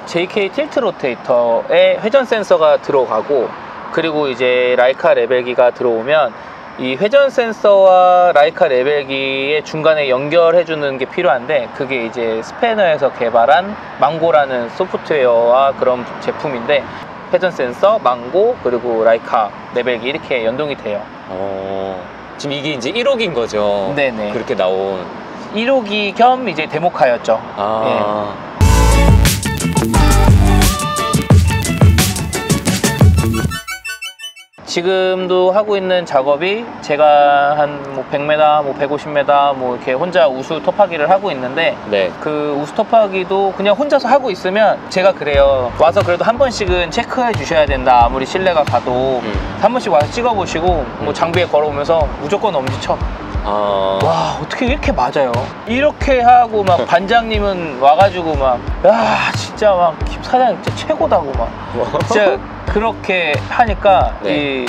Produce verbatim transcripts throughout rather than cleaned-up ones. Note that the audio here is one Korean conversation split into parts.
제이케이 틸트 로테이터에 회전 센서가 들어가고, 그리고 이제 라이카 레벨기가 들어오면 이 회전 센서와 라이카 레벨기의 중간에 연결해주는 게 필요한데, 그게 이제 스패너에서 개발한 망고라는 소프트웨어와 그런 제품인데, 회전 센서, 망고, 그리고 라이카 레벨기 이렇게 연동이 돼요. 어, 지금 이게 이제 일 호기인 거죠? 네네. 그렇게 나온. 일 호기 겸 이제 데모카였죠. 아. 예. 지금도 하고 있는 작업이 제가 한 뭐 백 미터, 뭐 백오십 미터 뭐 이렇게 혼자 우수 터파기를 하고 있는데, 네. 그 우수 터파기도 그냥 혼자서 하고 있으면 제가 그래요. 와서 그래도 한 번씩은 체크해 주셔야 된다. 아무리 신뢰가 가도 음. 한 번씩 와서 찍어보시고 뭐 음. 장비에 걸어오면서 무조건 엄지쳐. 아. 와, 어떻게 이렇게 맞아요? 이렇게 하고 막 반장님은 와가지고 막, 야, 진짜 막 김 사장님 진짜 최고다고 막 진짜 그렇게 하니까 네. 이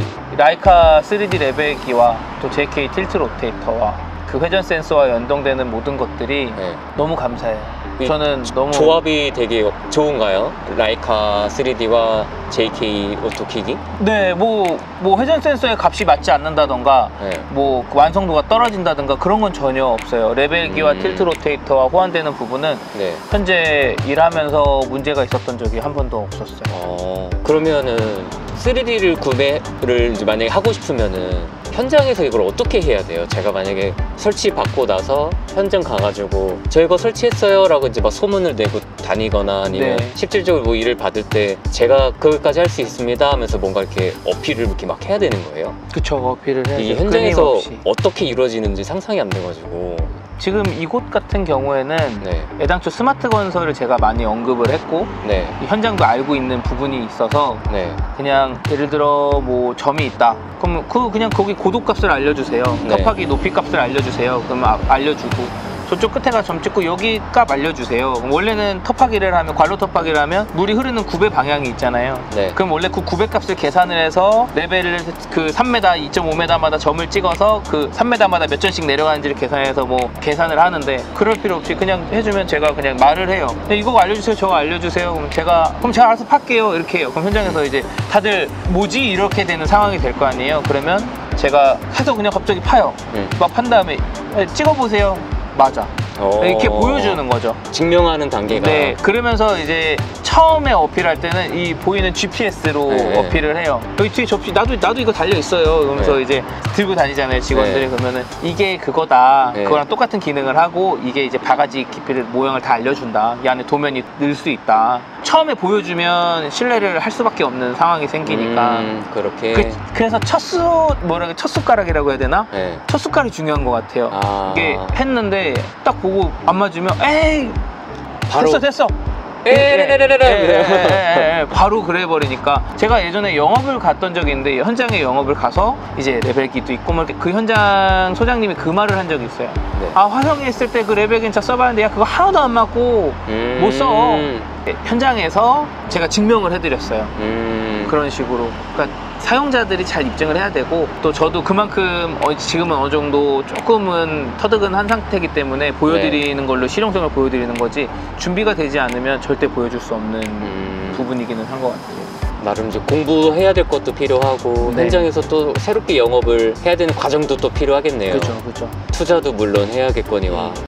라이카 쓰리디 레벨기와 또 제이케이 틸트 로테이터와 그 회전 센서와 연동되는 모든 것들이 네. 너무 감사해요. 저는 너무 조합이 되게 좋은가요? 라이카 쓰리디와 제이케이 오토킥이? 네, 뭐, 뭐 회전 센서의 값이 맞지 않는다던가 네. 뭐 완성도가 떨어진다던가 그런 건 전혀 없어요. 레벨기와 음. 틸트 로테이터와 호환되는 부분은 네. 현재 일하면서 문제가 있었던 적이 한 번도 없었어요. 어, 그러면은 쓰리디를 구매를 이제 만약에 하고 싶으면은 현장에서 이걸 어떻게 해야 돼요? 제가 만약에 설치 받고 나서 현장 가가지고 저 이거 설치했어요 라고 이제 막 소문을 내고 다니거나 아니면 네. 실질적으로 뭐 일을 받을 때 제가 그것까지 할 수 있습니다 하면서 뭔가 이렇게 어필을 이렇게 막 해야 되는 거예요? 그쵸, 어필을 해야죠. 이게 현장에서 끊임없이. 어떻게 이루어지는지 상상이 안 돼가지고. 지금 이곳 같은 경우에는 네. 애당초 스마트 건설을 제가 많이 언급을 했고 네. 이 현장도 알고 있는 부분이 있어서 네. 그냥 예를 들어 뭐 점이 있다, 그럼 그 그냥 거기 고도값을 알려주세요. 네. 터파기 높이값을 알려주세요. 그러면 아, 알려주고 저쪽 끝에 가 점 찍고 여기 값 알려주세요. 그럼 원래는 터파기를 하면 관로 터파기를 하면 물이 흐르는 구배 방향이 있잖아요. 네. 그럼 원래 그 구배 값을 계산을 해서 레벨을 그 삼 미터, 이 점 오 미터마다 점을 찍어서 그 삼 미터마다 몇 전씩 내려가는지를 계산해서 뭐 계산을 하는데, 그럴 필요 없이 그냥 해주면 제가 그냥 말을 해요. 이거 알려주세요, 저거 알려주세요. 그럼 제가 그럼 제가 알아서 팔게요 이렇게 해요. 그럼 현장에서 이제 다들 뭐지 이렇게 되는 상황이 될 거 아니에요. 그러면 제가 해서 그냥 갑자기 파요. 음. 막 판 다음에 찍어보세요. 맞아. 어... 이렇게 보여주는 거죠. 증명하는 단계가. 네, 그러면서 이제 처음에 어필할 때는 이 보이는 지피에스로 네. 어필을 해요. 여기 뒤에 접시 나도 나도 이거 달려 있어요. 그러면서 네. 이제 들고 다니잖아요, 직원들이. 네. 그러면은 이게 그거다. 네. 그거랑 똑같은 기능을 하고 이게 이제 바가지 깊이를 모양을 다 알려준다. 이 안에 도면이 넣을 수 있다. 처음에 보여주면 신뢰를 할 수밖에 없는 상황이 생기니까. 음, 그렇게. 그, 그래서 첫 수, 뭐라, 첫 숟가락이라고 해야 되나? 네. 첫 숟가락이 중요한 것 같아요. 아... 이게 했는데 딱 보고 안 맞으면 에이 바로... 됐어 됐어 에레레레레레 바로 그래 버리니까. 제가 예전에 영업을 갔던 적이 있는데 현장에 영업을 가서 이제 레벨기도 있고 뭐 그 현장 소장님이 그 말을 한 적이 있어요. 네. 아, 화성에 있을 때 그 레벨 괜찮 써봤는데 야 그거 하나도 안 맞고 음... 못 써. 현장에서 제가 증명을 해드렸어요. 음... 그런 식으로. 그러니까 사용자들이 잘 입증을 해야 되고, 또 저도 그만큼 어, 지금은 어느 정도 조금은 터득은 한 상태이기 때문에 보여드리는 네. 걸로 실용성을 보여드리는 거지, 준비가 되지 않으면 절대 보여줄 수 없는 음... 부분이기는 한 것 같아요. 나름 이제 공부해야 될 것도 필요하고 네. 현장에서 또 새롭게 영업을 해야 되는 과정도 또 필요하겠네요. 그렇죠, 그렇죠. 투자도 물론 해야겠거니와. 음.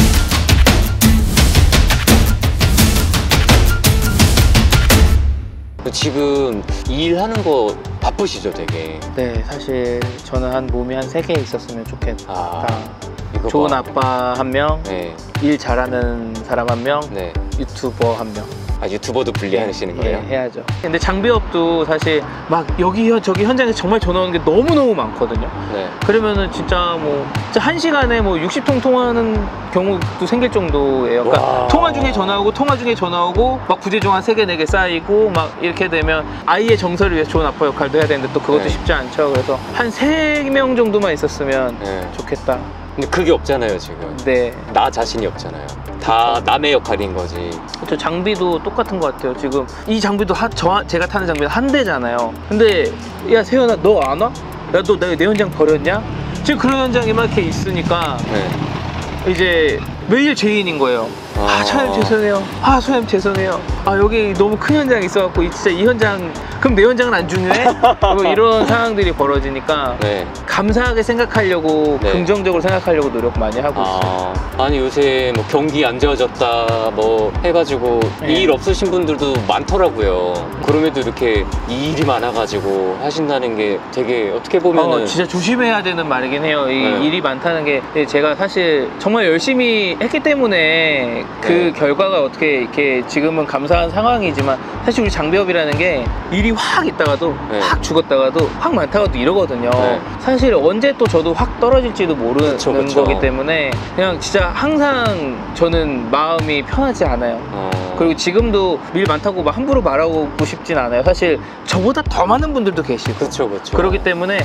지금 일하는 거 바쁘시죠, 되게? 네, 사실 저는 한 몸이 한 세 개 있었으면 좋겠다. 아, 좋은 봐. 아빠 한 명, 네. 일 잘하는 사람 한 명, 네. 유튜버 한 명. 아, 유튜버도 분리하시는 네, 거예요? 네, 해야죠. 근데 장비업도 사실 막 여기 저기 현장에서 정말 전화 오는 게 너무너무 많거든요. 네. 그러면은 진짜 뭐 진짜 한 시간에 뭐 육십 통 통화하는 경우도 생길 정도예요. 그러니까 와. 통화 중에 전화 오고 통화 중에 전화 오고 막 부재중 한 세 개 네 개 쌓이고 막 이렇게 되면 아이의 정서를 위해서 좋은 아빠 역할도 해야 되는데 또 그것도 네. 쉽지 않죠. 그래서 한 세 명 정도만 있었으면 네. 좋겠다. 근데 그게 없잖아요, 지금. 네. 나 자신이 없잖아요. 다 남의 역할인 거지. 저 장비도 똑같은 것 같아요. 지금 이 장비도 하, 저, 제가 타는 장비는 한 대잖아요. 근데 야 세연아 너 안 와? 야 너 내 현장 버렸냐? 지금 그런 현장이 막 이렇게 있으니까 네. 이제 매일 죄인인 거예요. 아, 차장님 죄송해요. 아, 소장님 죄송해요. 아, 여기 너무 큰 현장이 있어갖고 이- 진짜 이 현장 그럼 내 현장은 안 중요해? 뭐 이런 상황들이 벌어지니까 네. 감사하게 생각하려고 네. 긍정적으로 생각하려고 노력 많이 하고 있어요. 아, 아니 요새 뭐 경기 안 좋아졌다 뭐 해가지고 네. 일 없으신 분들도 많더라고요. 그럼에도 이렇게 일이 많아가지고 하신다는 게 되게 어떻게 보면은 어, 진짜 조심해야 되는 말이긴 해요. 이 네. 일이 많다는 게 제가 사실 정말 열심히 했기 때문에 그 네. 결과가 어떻게 이렇게 지금은 감사한 상황이지만 사실 우리 장비업이라는 게 일이 확 있다가도 네. 확 죽었다가도 확 많다가도 이러거든요. 네. 사실 언제 또 저도 확 떨어질지도 모르는 그쵸, 그쵸. 거기 때문에 그냥 진짜 항상 저는 마음이 편하지 않아요. 어... 그리고 지금도 일 많다고 막 함부로 말하고 싶진 않아요. 사실 저보다 더 많은 분들도 계시고 그쵸 그쵸. 그렇기 때문에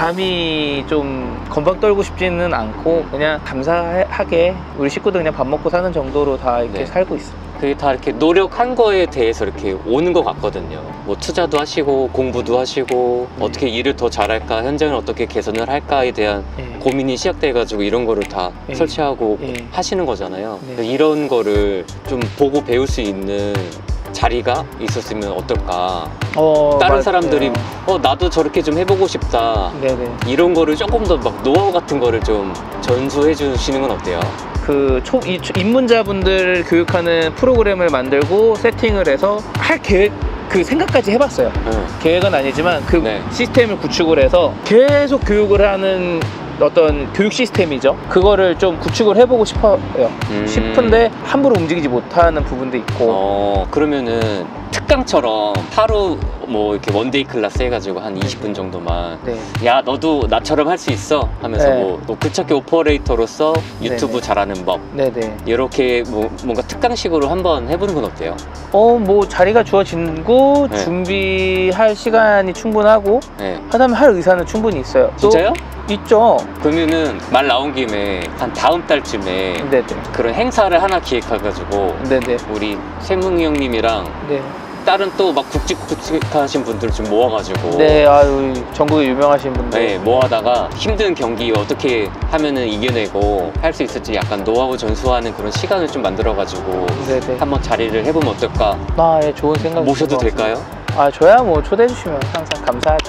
감히 좀 건방 떨고 싶지는 않고 그냥 감사하게 우리 식구들 그냥 밥 먹고 사는 정도로 다 이렇게 네. 살고 있어요. 그게 다 이렇게 노력한 거에 대해서 이렇게 오는 것 같거든요. 뭐 투자도 하시고 공부도 하시고 네. 어떻게 일을 더 잘할까, 현장을 어떻게 개선을 할까에 대한 예. 고민이 시작돼가지고 이런 거를 다 예. 설치하고 예. 하시는 거잖아요. 네. 근데 이런 거를 좀 보고 배울 수 있는 자리가 있었으면 어떨까. 어, 다른 맞아요. 사람들이 어 나도 저렇게 좀 해보고 싶다. 네네. 이런 거를 조금 더 막 노하우 같은 거를 좀 전수해 주시는 건 어때요? 그 초, 이, 입문자분들 교육하는 프로그램을 만들고 세팅을 해서 할 계획 그 생각까지 해봤어요. 응. 계획은 아니지만 그 네. 시스템을 구축을 해서 계속 교육을 하는 어떤 교육 시스템이죠. 그거를 좀 구축을 해보고 싶어요. 음. 싶은데 함부로 움직이지 못하는 부분도 있고. 어 그러면은 특강처럼 하루 뭐 이렇게 원데이 클래스 해가지고 한 이십 분 정도만 네. 야 너도 나처럼 할 수 있어 하면서 네. 뭐 노크척기 오퍼레이터로서 유튜브 네네. 잘하는 법 네네. 이렇게 뭐 뭔가 특강식으로 한번 해보는 건 어때요? 어, 뭐 자리가 주어지고 네. 준비할 시간이 충분하고 네. 하다면 할 의사는 충분히 있어요. 또 진짜요? 있죠. 그러면은 말 나온 김에 한 다음 달쯤에 네네. 그런 행사를 하나 기획해가지고 네네. 우리 세뭉이 형님이랑 네. 다른 또 막 굵직굵직하신 분들 좀 모아가지고 네, 아유, 전국에 유명하신 분들. 네, 모아다가 힘든 경기 어떻게 하면은 이겨내고 할 수 있을지 약간 노하우 전수하는 그런 시간을 좀 만들어가지고 네네. 한번 자리를 해보면 어떨까? 아, 예, 좋은 생각. 모셔도 될까요? 아, 저야 뭐 초대해 주시면 항상 감사하죠.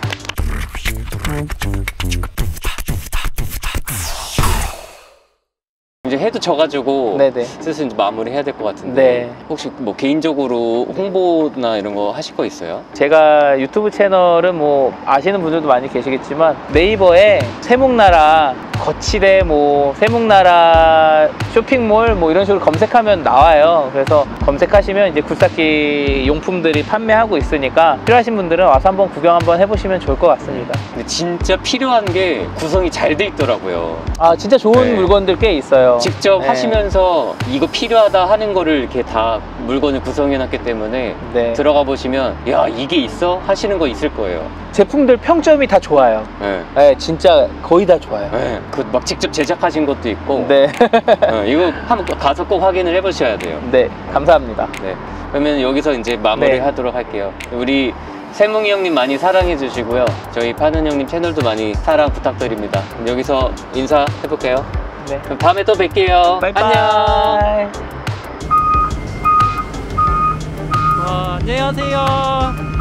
이제 해도 져가지고 네네. 슬슬 이제 마무리 해야 될 것 같은데 네. 혹시 뭐 개인적으로 홍보나 이런 거 하실 거 있어요? 제가 유튜브 채널은 뭐 아시는 분들도 많이 계시겠지만 네이버에 세목나라 거치대 뭐 세목나라 쇼핑몰 뭐 이런 식으로 검색하면 나와요. 그래서 검색하시면 이제 굴삭기 용품들이 판매하고 있으니까 필요하신 분들은 와서 한번 구경 한번 해보시면 좋을 것 같습니다. 근데 진짜 필요한 게 구성이 잘 돼 있더라고요. 아, 진짜 좋은 네. 물건들 꽤 있어요. 직접 네. 하시면서 이거 필요하다 하는 거를 이렇게 다 물건을 구성해 놨기 때문에 네. 들어가 보시면 야 이게 있어? 하시는 거 있을 거예요. 제품들 평점이 다 좋아요. 네. 네, 진짜 거의 다 좋아요. 네. 그 막 직접 제작하신 것도 있고 네. 어, 이거 한번 가서 꼭 확인을 해 보셔야 돼요. 네, 감사합니다. 네. 그러면 여기서 이제 마무리 네. 하도록 할게요. 우리 세뭉이 형님 많이 사랑해 주시고요. 저희 파는 형님 채널도 많이 사랑 부탁드립니다. 그럼 여기서 인사해 볼게요. 네. 그럼 다음에 또 뵐게요. 바이바이. 안녕. 어, 안녕하세요.